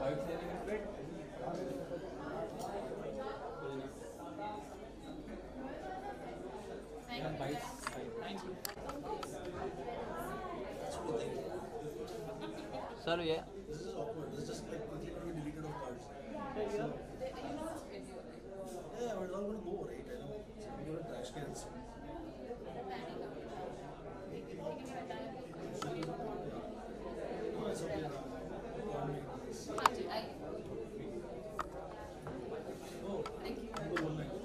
Sir, yeah. This is awkward. This is just like quickly going to be deleted off cards. So, yeah, but it's all going to go, right? I know. So we go to trash cans. No, it's okay now. Oh, thank you. Good one, man.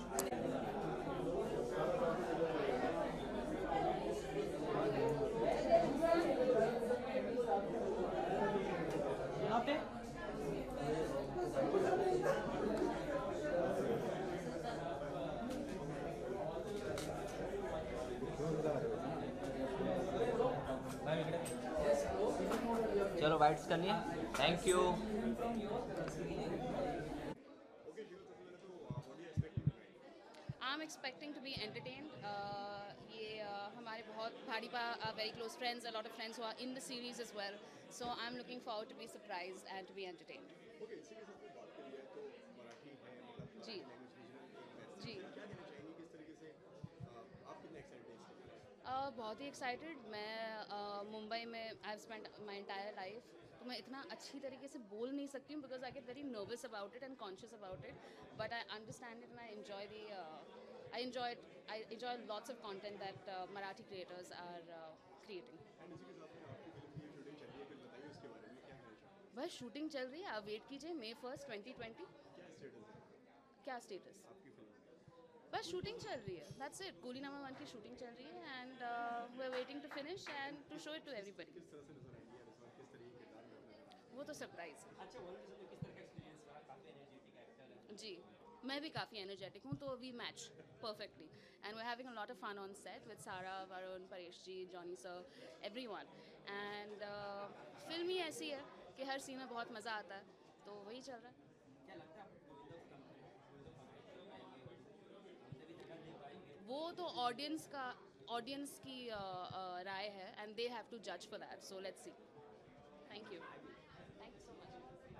चलो वाइट्स करनी है. Thank you. I'm expecting to be entertained. ये हमारे बहुत भारी very close friends, a lot of friends who are in the series as well. So I'm looking forward to be surprised and to be entertained. Okay, इसी के साथ में बात करिए तो मराठी है मतलब जी जी क्या कहना चाहेंगे किस तरीके से आप कितने एक्साइटेड हैं बहुत ही एक्साइटेड. मैं मुंबई में I have spent my entire life, तो मैं इतना अच्छी तरीके से बोल नहीं सकती हूँ because I get very nervous about it and conscious about it, but I understand it and I enjoy lots of content that Marathi creators are creating. And इसी के साथ में आपकी फिल्म की शूटिंग चल रही है, कुछ बताइए उसके बारे में क्या कहना चाहेंगे. बस शूटिंग चल रही है, आप वेट कीजिए May 1st 2020. क्या स्टेटस है क्या स्टेटस? आपकी फिल्म बस शूटिंग चल रही है, दैट्स इट. कूली नंबर 1 की शूटिंग चल रही है and we are waiting to finish and to show it to everybody. किस तरह से नजर आएंगी यार इस बार, किस तरह के किरदार में नजर आएंगे? वो तो सरप्राइज है. अच्छा, वो किस तरह का एक्सपीरियंस रहा? काफी एनर्जेटिक एक्टर है. जी, मैं भी काफ़ी एनर्जेटिक हूँ, तो we match perfectly and we are having a lot of fun on set with Sara, Varun, Paresh ji, Johnny sir, everyone. And film ही ऐसी है कि हर सीन में बहुत मज़ा आता है, तो वही चल रहा है. क्या लगता है आपको वो तो ऑडियंस की राय है एंड दे हैव टू जज for that, so let's see. Thank you so much.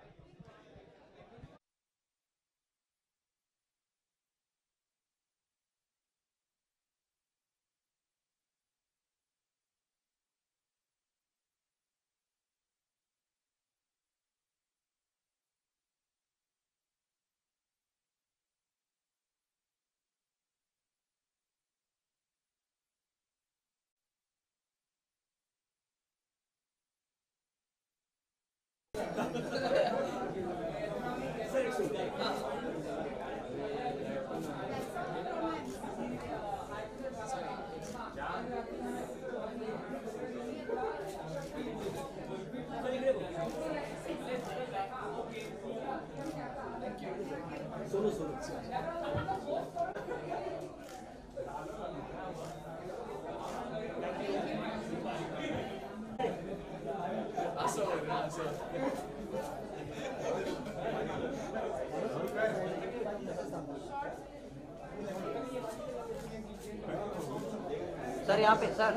Sir यहाँ पे सर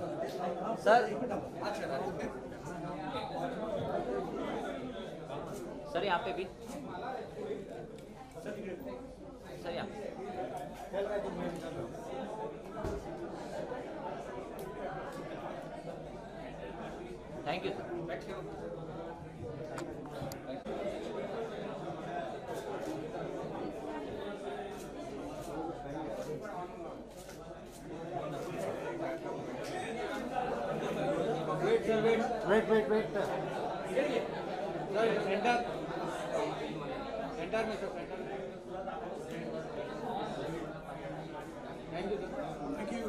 यहाँ पे भी सर यहाँ. Thank you sir. Wait. Enter, Mr. Center. Thank you, sir. Thank you.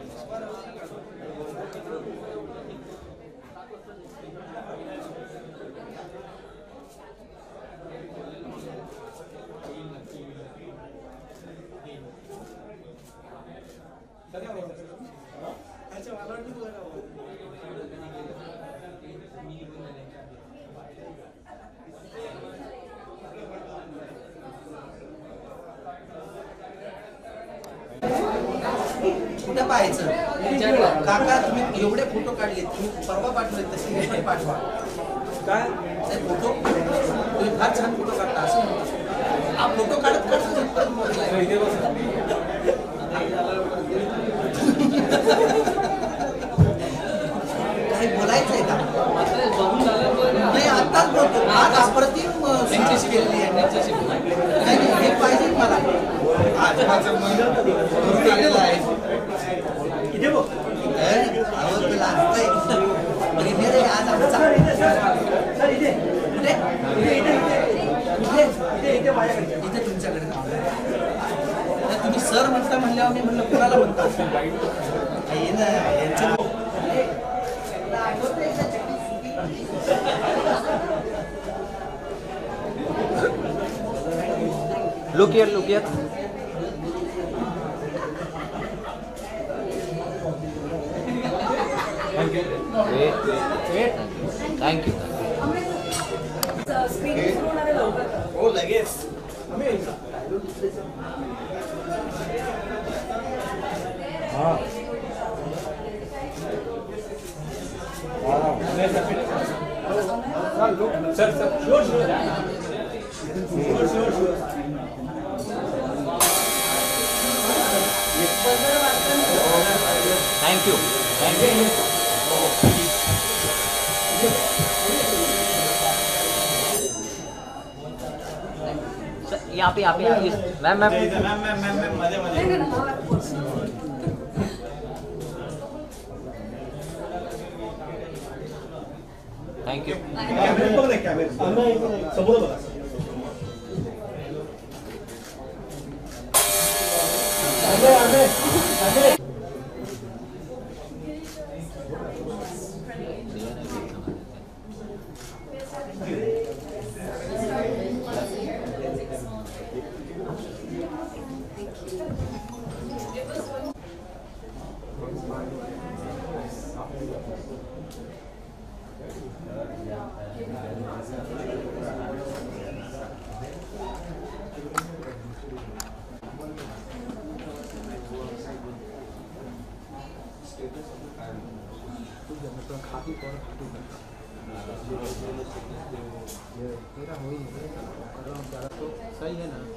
अच्छा, वाला भी लगा हुआ है. कुठं पाहायचं काका, तुम्ही एवढे फोटो काढले, तुम्ही परवा पाठवले तसे पाठवा. काय फोटो तुम्ही फार छान फोटो काढता असं म्हणतात. हा फोटो काढत काढत परत मोबाईल इथे बसा. काही बोलायचंय का? नाही आत्ताच बोलतो. आज अप्रतिम सिरीज केलेली आहे नाही हे पाहिजे मला. आज माझं मन भरून आलेलं आहे. इथे बघ आवडलं असतंय प्रीमियर आहे आज आमचा. इथे तुमच्याकडे तुम्ही सर म्हणता म्हणल्यावर मी म्हणलं कुणाला म्हणता हे ना यांचं Look here, look here. Thank you. Wait. Thank you. हो लगेच Thank you. Thank you. Sir, यहाँ पे मैम थैंक यू. समोर बघा. सही है ना.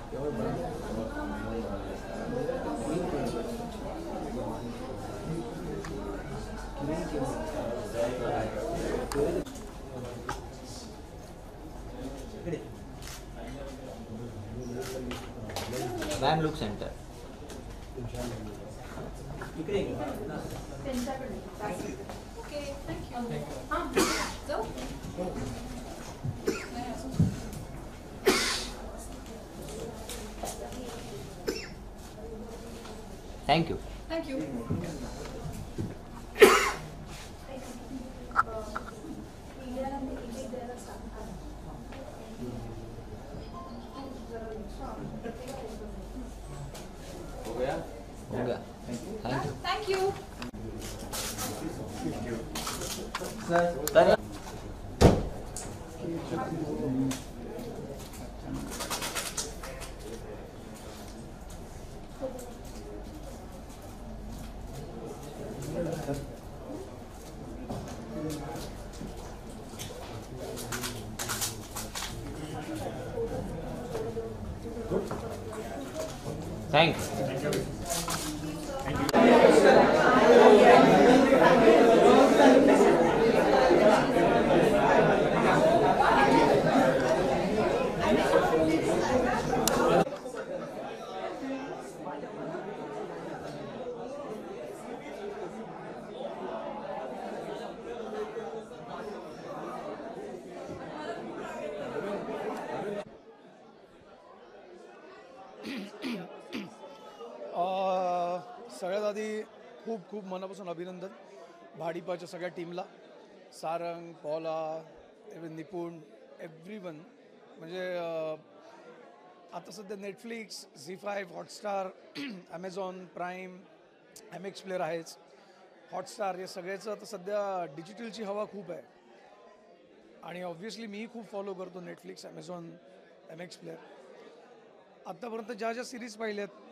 Ma'am look centre. Thank you. Thank you. हो गया. Thank you. Sir thank you. सगळ्यात आधी खूप खूप मनापासून अभिनंदन भाडीपाच्या सगळ्या टीमला. सारंग, पॉला, निपुण, एव्हरीवन. म्हणजे आता सध्या नेटफ्लिक्स, झी5, Hotstar, Amazon Prime, MX player आहेच, हॉटस्टार, हे सगळ्याचं आता सध्या डिजिटलची हवा खूप आहे. आणि ऑब्व्हियसली मीही खूप फॉलो करतो नेटफ्लिक्स, ॲमेझॉन, MX प्लेअर. आत्तापर्यंत ज्या ज्या सिरीज पाहिल्यात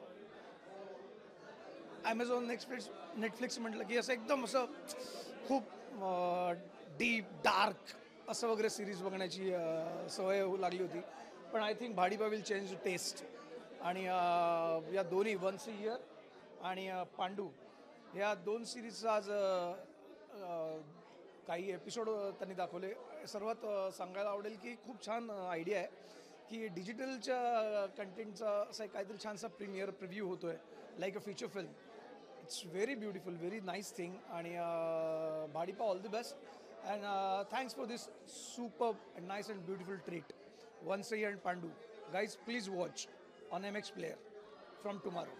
ॲमेझॉन, नेटफ्लिक्स म्हटलं की असं एकदम असं खूप डीप डार्क असं वगैरे सिरीज बघण्याची सवय होऊ लागली होती. पण I think Bhadipa will change taste. आणि या दोन्ही वन्स अ इयर आणि पांडू ह्या 2 सिरीजचा आज काही एपिसोड त्यांनी दाखवले. सर्वात सांगायला आवडेल की खूप छान आयडिया आहे की डिजिटलच्या कंटेंटचा असा एक काहीतरी छानसा प्रीमियर प्रिव्ह्यू होतो आहे like a feature film. It's very beautiful, very nice thing. आणि Bhadipa all the best and thanks for this super and nice and beautiful treat. Once a year and Pandu guys, please watch on MX Player from tomorrow.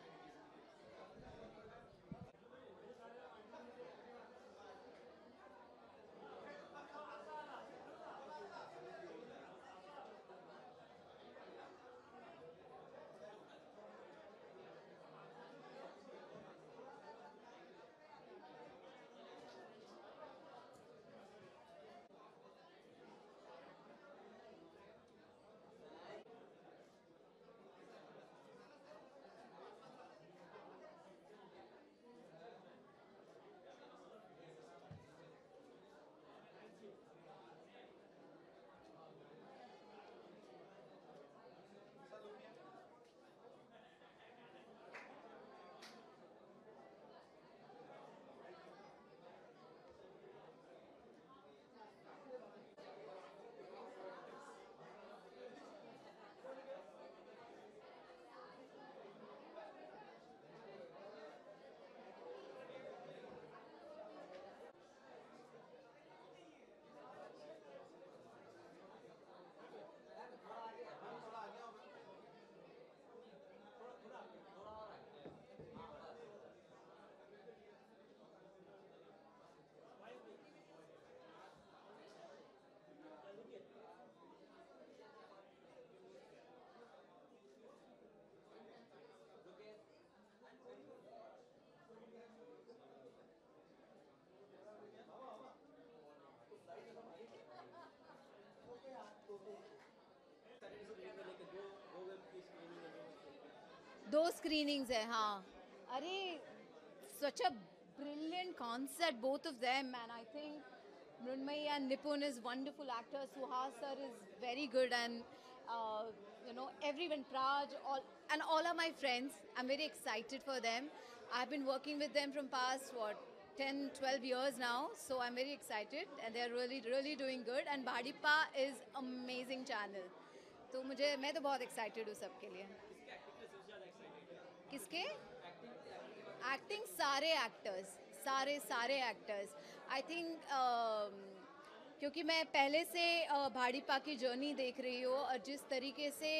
दो screenings है हाँ. अरे such a brilliant concept, both of them, and I think Mrunmayee and Nipun is wonderful actors. Suhas sir is very good, and everyone, Praj, all are my friends. I'm very excited for them. I've been working with them from past 10-12 years now, so I'm very excited, and they're really really doing good. And Bhadipa is amazing channel. तो मैं तो बहुत excited हूँ सबके लिए. किसके? Acting सारे actors I think क्योंकि मैं पहले से भाड़ीपा की जर्नी देख रही हूँ और जिस तरीके से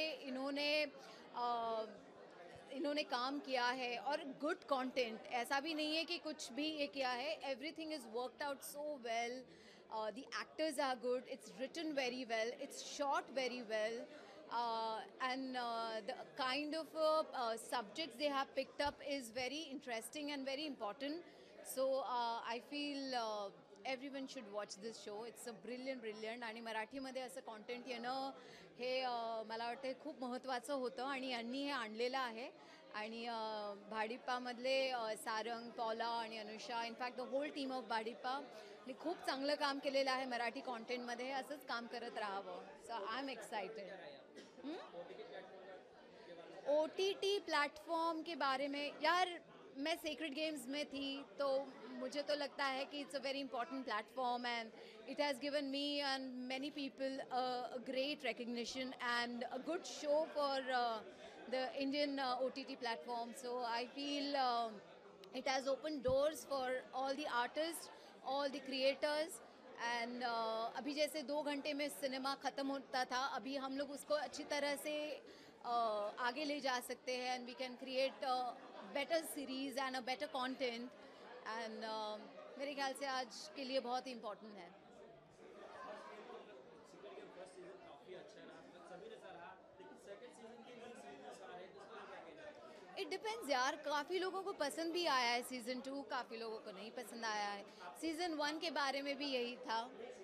इन्होंने काम किया है और गुड कंटेंट, ऐसा भी नहीं है कि कुछ भी ये किया है. Everything is worked out so well. The actors are good, it's written very well, it's shot very well. And the kind of subjects they have picked up is very interesting and very important. So I feel everyone should watch this show. It's a brilliant. आणि मराठीमध्ये असं content येणं हे मला वाटतं खूप महत्त्वाचं होतं आणि यांनी हे आणलेलं आहे. आणि भाडीपामधले सारंग, पॉला आणि Anusha, in fact the whole team of Bhadipa खूप चांगलं काम केलेलं आहे मराठी कॉन्टेंटमध्ये. असंच काम करत राहावं. So I am excited. OTT platform के बारे में यार, मैं सीक्रेट गेम्स में थी तो मुझे तो लगता है कि it's a very important platform and it has given me and many people a great recognition and a good show for the Indian OTT platform. So I feel it has opened doors for all the artists, all the creators. And अभी जैसे 2 घंटे में cinema ख़त्म होता था, अभी हम लोग उसको अच्छी तरह से आगे ले जा सकते हैं. And we can create better series and a better content. And मेरे ख्याल से आज के लिए बहुत ही इम्पोर्टेंट है. इट डिपेंड्स यार, काफ़ी लोगों को पसंद भी आया है सीज़न 2, काफ़ी लोगों को नहीं पसंद आया है. सीज़न 1 के बारे में भी यही था.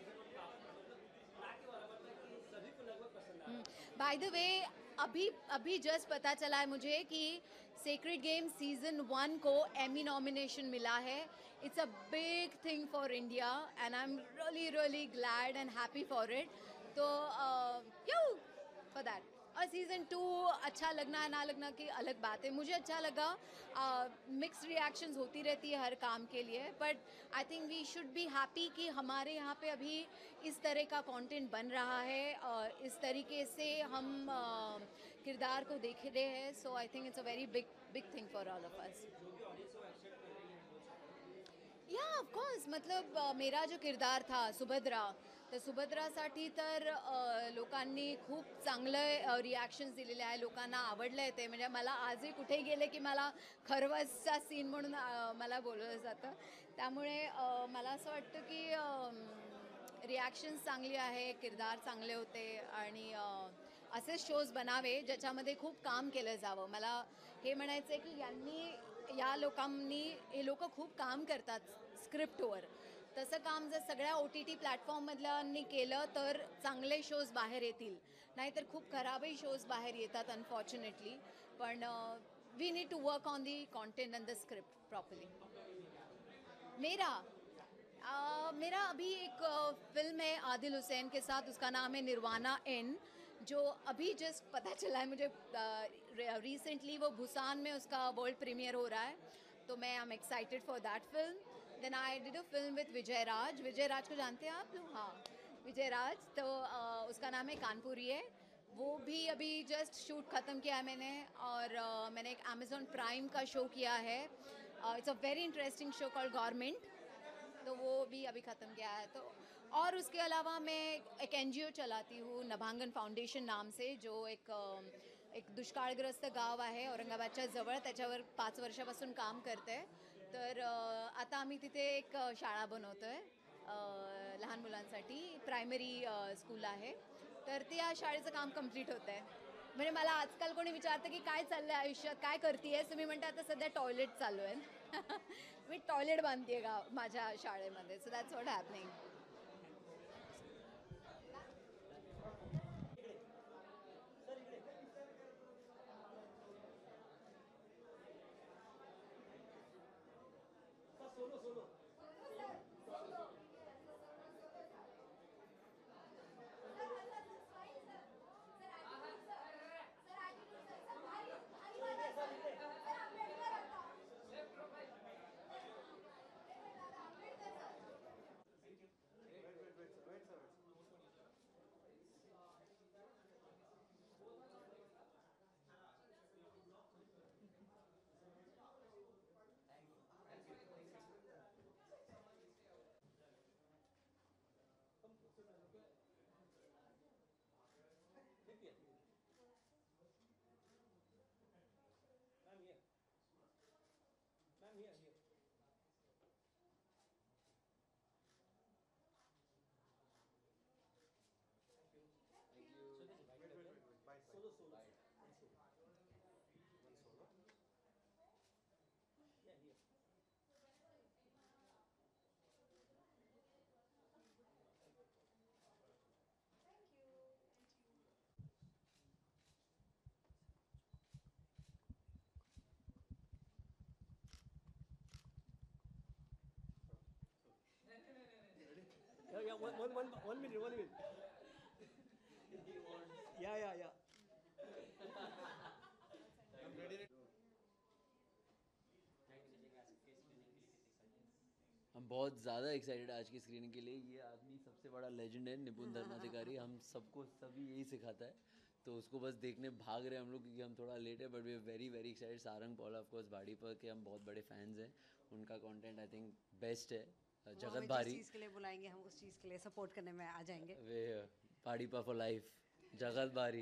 बाय द वे अभी जस्ट पता चला है मुझे कि सेक्रेड गेम सीज़न 1 को एमी नॉमिनेशन मिला है. It's a big thing for India and I am really glad and happy for it. तो क्यों for that. और सीज़न 2 अच्छा लगना ना लगना की अलग बात है. मुझे अच्छा लगा. मिक्स्ड रिएक्शंस होती रहती है हर काम के लिए, but I think we should be happy कि हमारे यहाँ पे अभी इस तरह का कंटेंट बन रहा है. इस तरीके से हम किरदार को देख रहे हैं. So I think it's a very big thing for all of us. Yeah of course, मतलब मेरा जो किरदार था सुभद्रा, तर सुभद्रासाठी तर लोकांनी खूप चांगलं रिॲक्शन्स दिलेले आहे. लोकांना आवडलं आहे ते. म्हणजे मला आजही कुठेही गेले की मला खरवसचा सीन म्हणून मला बोलवलं जातं. त्यामुळे मला असं वाटतं की रिॲक्शन्स चांगली आहे, किरदार चांगले होते आणि असेच शोज बनावे ज्याच्यामध्ये खूप काम केलं जावं. मला हे म्हणायचं आहे की या लोकांनी, हे लोक खूप काम करतात स्क्रिप्टवर. तसं काम जर सगळ्या OTT प्लॅटफॉर्ममधल्यांनी केलं तर चांगले शोज बाहेर येतील. नाहीतर खूप खराबही शोज बाहेर येतात अनफॉर्च्युनेटली. पण we need to work on the content and the script properly. मेरा अभी एक फिल्म है आदिल हुसैन के साथ, उसका नाम है निर्वाणा एन, जो अभी जस्ट पता चला है मुझे रिसेंटली. वो भूसान में उसका वर्ल्ड प्रीमियर हो रहा है, तो मैं I am excited for that film. Then I did a film with Vijay Raaz को जानते हैं आप लोग? हाँ, विजय राज. तो उसका नाम है कानपुरी है. वो भी अभी जस्ट शूट ख़त्म किया है मैंने. और मैंने एक अमेज़ॉन प्राइम का शो किया है. It's a very interesting show called government, तो वो भी अभी ख़त्म किया है. तो और उसके अलावा मैं एक NGO चलाती हूँ नभांगन फाउंडेशन नाम से, जो एक दुष्काळग्रस्त गाव आहे औरंगाबादच्या जवळ. त्याच्यावर 5 वर्षापासून काम करते आहे. तर आता आम्ही तिथे एक शाळा बनवतो आहे लहान मुलांसाठी. प्रायमरी स्कूल आहे. तर त्या शाळेचं काम कंप्लीट होतं आहे. म्हणजे मला आजकाल कोणी विचारतं की काय चाललं आहे आयुष्यात, काय करते आहेस? मी म्हणते आता सध्या टॉयलेट चालू आहे. मी टॉयलेट बांधते आहे माझ्या शाळेमध्ये. So that's what happening. Yeah, one minute. Yeah. I'm ready. हम बहुत ज़्यादा एक्साइटेड आज की स्क्रीनिंग के लिए. ये आदमी सबसे बड़ा लेजेंड है, निपुण धर्माधिकारी. हम सबको सभी यही सिखाता है, तो उसको बस देखने भाग रहे हैं हम लोग क्योंकि हम थोड़ा लेट है. But we are very excited. Sarang Paula of course भाड़ी पर के हम बहुत बड़े फैंस हैं. उनका कंटेंट आई थिंक बेस्ट है. जगत भारी, जिस चीज़ के लिए बुलाएंगे हम उस चीज़ के लिए सपोर्ट करने में आ जाएंगे. वे भाड़ी पर फॉर लाइफ, जगत भारी.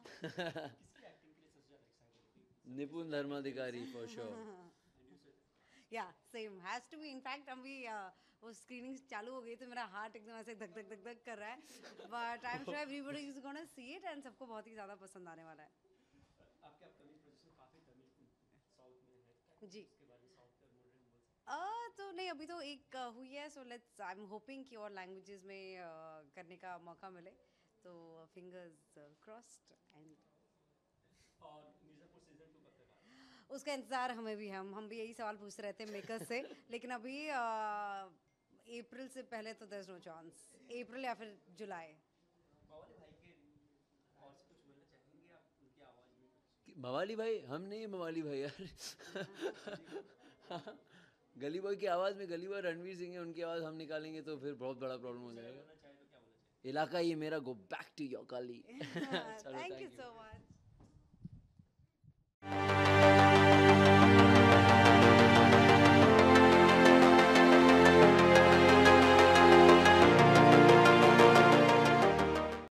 Nipun Dharmadhikari for sure. Yeah same has to be. In fact अभी वो स्क्रीनिंग चालू हो गई तो मेरा हार्ट एकदम ऐसे धक धक धक धक कर रहा है. But I am sure everybody is gonna see it and सबको बहुत ही ज़्यादा पसंद आने वाला है. आपके अपकमिंग प्रोजेक्ट काफी तमिल साउथ में है जी. इसके बारे में साउथ का मॉडर्न बोल सकते तो नहीं, अभी तो एक हुई है. So let's, I am hoping कि और लैंग्वेजेस में करने का मौका मिले. तो फिंगर्स क्रॉस्ड. एंड और मिर्ज़ापुर सीजन 2 कब तक आ रहा है? उसका इंतज़ार हमें भी, हम भी यही सवाल पूछ रहे थे मेकर्स से. लेकिन अभी अप्रैल से पहले तो there's no chance. अप्रैल या फिर जुलाई. मवाली भाई के और से कुछ बोलना चाहेंगे आप उनकी आवाज़ में कुछ? मवाली भाई हम नहीं है मवाली भाई यार गली बॉय की आवाज़ में गली बॉय रणवीर सिंह है, उनकी आवाज़ हम निकालेंगे तो फिर बहुत बड़ा प्रॉब्लम हो जाएगा. बोलना चाहे तो क्या बोलना चाहिए? इलाका ये मेरा, go back to your gali. Thank you so much.